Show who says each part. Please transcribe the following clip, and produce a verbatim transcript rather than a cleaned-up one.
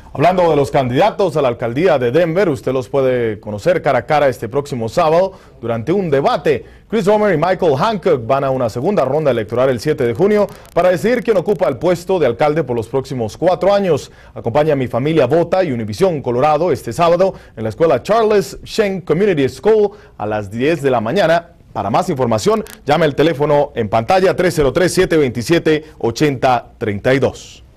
Speaker 1: Hablando de los candidatos a la alcaldía de Denver, usted los puede conocer cara a cara este próximo sábado durante un debate. Chris Romer y Michael Hancock van a una segunda ronda electoral el siete de junio para decidir quién ocupa el puesto de alcalde por los próximos cuatro años. Acompaña a Mi Familia Vota y Univisión Colorado este sábado en la escuela Charles Sheng Community School a las diez de la mañana. Para más información, llame al teléfono en pantalla tres cero tres, siete dos siete, ocho cero tres dos.